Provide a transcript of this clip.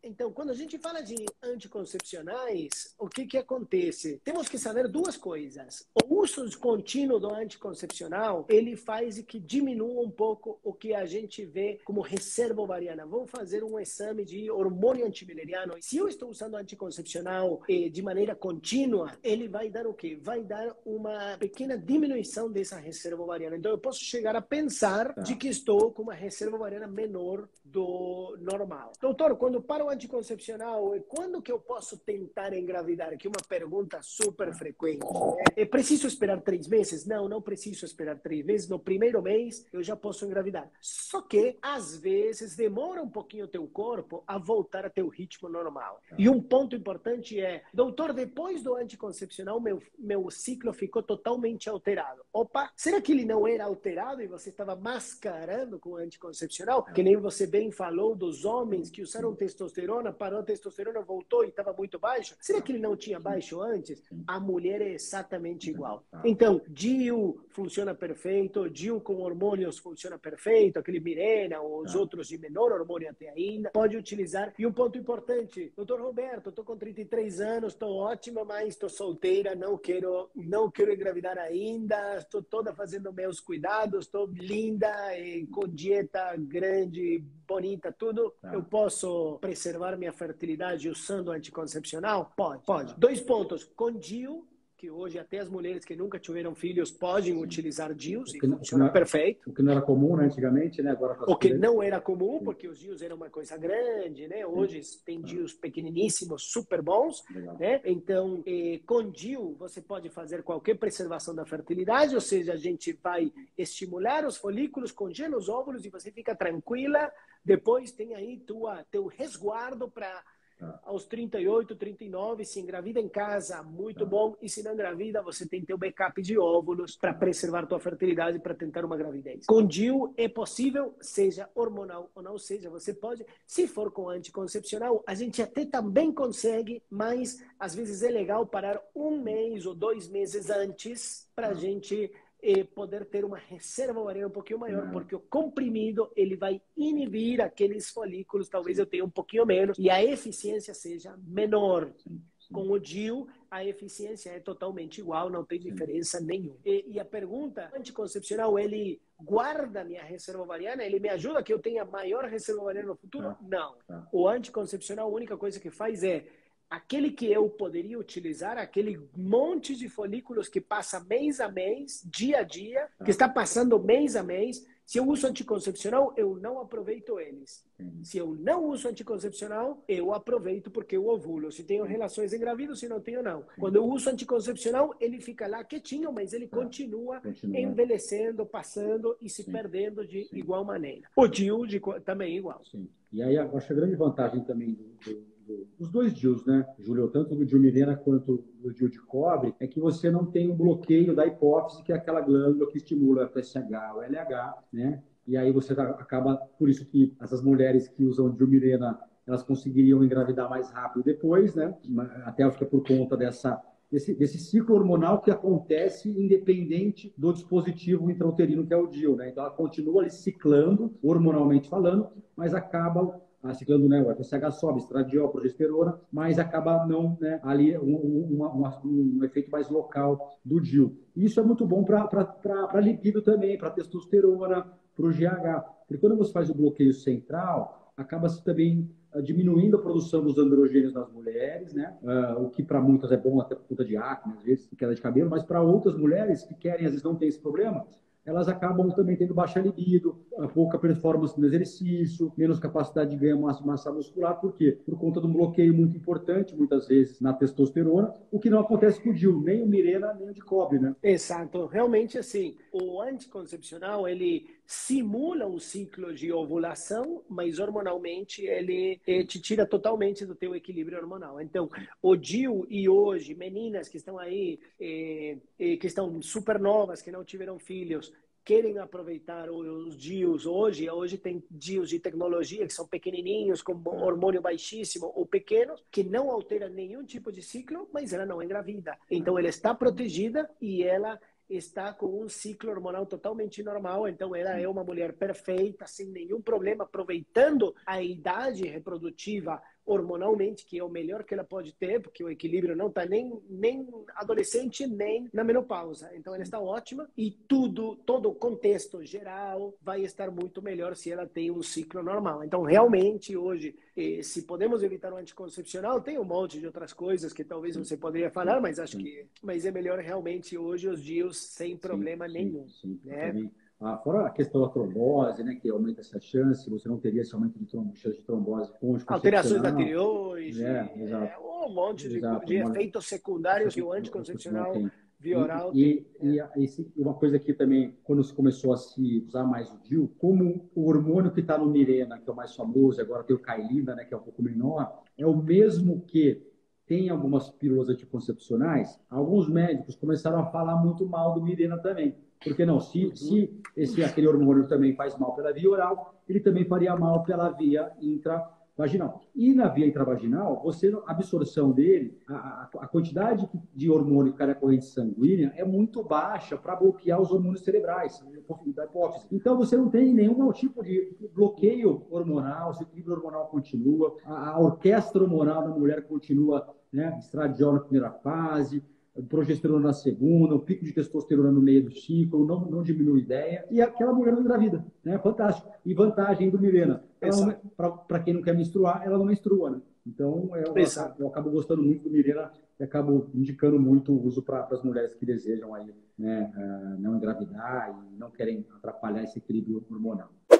Então, quando a gente fala de anticoncepcionais, o que acontece? Temos que saber duas coisas. O uso contínuo do anticoncepcional, ele faz que diminua um pouco o que a gente vê como reserva ovariana. Vamos fazer um exame de hormônio antimileriano. Se eu estou usando anticoncepcional de maneira contínua, ele vai dar o quê? Vai dar uma pequena diminuição dessa reserva ovariana. Então, eu posso chegar a pensar de que estou com uma reserva ovariana menor do normal. Doutor, quando para o anticoncepcional, quando que eu posso tentar engravidar? Que é uma pergunta super frequente. Né? É preciso esperar 3 meses? Não, não preciso esperar 3 meses. No primeiro mês, eu já posso engravidar. Só que, às vezes, demora um pouquinho o teu corpo a voltar a teu ritmo normal. E um ponto importante é, doutor, depois do anticoncepcional, meu ciclo ficou totalmente alterado. Opa, será que ele não era alterado e você estava mascarando com o anticoncepcional? Que nem você bem falou dos homens que usaram testosterona, parou a testosterona, voltou e estava muito baixo. Será que ele não tinha baixo antes? A mulher é exatamente igual. Então, DIU funciona perfeito, DIU com hormônios funciona perfeito, aquele Mirena, ou os outros de menor hormônio até ainda, pode utilizar. E um ponto importante, doutor Roberto, estou com 33 anos, estou ótima, mas estou solteira, não quero engravidar ainda, estou toda fazendo meus cuidados, estou linda, com dieta grande, bonita, tudo. Eu posso preservar minha fertilidade usando anticoncepcional? Pode. 2 pontos. Com DIU, que hoje até as mulheres que nunca tiveram filhos podem utilizar DIUs e funciona perfeito. O que não era comum, né, antigamente, né? Agora o que não era comum, porque os DIUs eram uma coisa grande, né? Hoje tem DIUs pequeniníssimos, super bons, né? Então, com DIU você pode fazer qualquer preservação da fertilidade, ou seja, a gente vai estimular os folículos, congela os óvulos e você fica tranquila. Depois tem aí teu resguardo para aos 38, 39, se engravida em casa, muito bom. E se não engravida, você tem teu backup de óvulos para preservar tua fertilidade para tentar uma gravidez. Com DIU é possível, seja hormonal ou não seja, você pode. Se for com anticoncepcional, a gente até também consegue, mas às vezes é legal parar 1 mês ou 2 meses antes para a gente poder ter uma reserva ovariana um pouquinho maior, porque o comprimido ele vai inibir aqueles folículos, talvez eu tenha um pouquinho menos, e a eficiência seja menor. Com o DIU, a eficiência é totalmente igual, não tem diferença nenhuma. E a pergunta, o anticoncepcional, ele guarda minha reserva ovariana? Ele me ajuda que eu tenha maior reserva ovariana no futuro? Não. O anticoncepcional, a única coisa que faz é aquele que eu poderia utilizar, aquele monte de folículos que passa mês a mês, dia a dia, que está passando mês a mês. Se eu uso anticoncepcional, eu não aproveito eles. Se eu não uso anticoncepcional, eu aproveito porque eu ovulo. Se tenho relações engravido, se não tenho, não. Quando eu uso anticoncepcional, ele fica lá quietinho, mas ele continua envelhecendo, passando e se perdendo de igual maneira. O DIU também igual. Sim. E aí, eu acho a grande vantagem também dos 2 DIUs, né, Júlio? Tanto do DIU Mirena quanto do DIU de cobre, é que você não tem um bloqueio da hipófise, que é aquela glândula que estimula o FSH, o LH, né? E aí você acaba, por isso que essas mulheres que usam DIU Mirena, elas conseguiriam engravidar mais rápido depois, né? Até acho que é por conta desse ciclo hormonal que acontece independente do dispositivo intrauterino, que é o DIU, né? Então, ela continua ali ciclando, hormonalmente falando, mas acaba ciclando, né, o FSH sobe, estradiol, progesterona, mas acaba não, né, ali um efeito mais local do DIU. Isso é muito bom para libido também, para testosterona, para o GH. Porque quando você faz o bloqueio central, acaba-se também diminuindo a produção dos androgênios nas mulheres, né? O que para muitas é bom até por conta de acne, às vezes, queda de cabelo, mas para outras mulheres que querem, às vezes não tem esse problema, elas acabam também tendo baixa libido, pouca performance no exercício, menos capacidade de ganhar massa muscular. Por quê? Por conta de um bloqueio muito importante, muitas vezes, na testosterona, o que não acontece com o DIU, nem o Mirena, nem o de cobre, né? Exato. Realmente, assim, o anticoncepcional, ele simula um ciclo de ovulação, mas hormonalmente ele te tira totalmente do teu equilíbrio hormonal. Então, o DIU e hoje, meninas que estão aí, que estão super novas, que não tiveram filhos, querem aproveitar os DIUs hoje tem DIUs de tecnologia que são pequenininhos, com hormônio baixíssimo ou pequenos, que não alteram nenhum tipo de ciclo, mas ela não engravida. Então, ela está protegida e ela está com um ciclo hormonal totalmente normal, então ela é uma mulher perfeita, sem nenhum problema, aproveitando a idade reprodutiva hormonalmente, que é o melhor que ela pode ter, porque o equilíbrio não está nem adolescente, nem na menopausa. Então, ela está ótima e todo o contexto geral vai estar muito melhor se ela tem um ciclo normal. Então, realmente, hoje, se podemos evitar o anticoncepcional, tem um monte de outras coisas que talvez você poderia falar, mas acho que é melhor realmente hoje os DIUs sem problema nenhum. Sim, né? Fora a questão da trombose, né, que aumenta essa chance, você não teria esse aumento de chance de trombose com Alterações da anticoncepcional. tireoide, Exato. um monte Exato. de efeitos secundários que o Anticoncepcional anticoncepcional tem. via oral tem. Uma coisa que também, quando se começou a se usar mais o DIU, como o hormônio que está no Mirena, que é o mais famoso, agora tem o Cailina, né, que é um pouco menor, é o mesmo que tem algumas pílulas anticoncepcionais, alguns médicos começaram a falar muito mal do Mirena também. Porque não, se aquele hormônio também faz mal pela via oral, ele também faria mal pela via intravaginal. E na via intravaginal, a absorção dele, a quantidade de hormônio que cai na corrente sanguínea é muito baixa para bloquear os hormônios cerebrais, da hipófise. Então, você não tem nenhum tipo de bloqueio hormonal, o equilíbrio hormonal continua, a orquestra hormonal da mulher continua, né, estradiol na primeira fase, progesterona na segunda, o pico de testosterona no meio do ciclo, não diminui ideia, e aquela mulher não engravida, né? Fantástico. E vantagem do Mirena, para quem não quer menstruar, ela não menstrua, né? Então, eu acabo gostando muito do Mirena e acabo indicando muito o uso para as mulheres que desejam aí, né, não engravidar e não querem atrapalhar esse equilíbrio hormonal.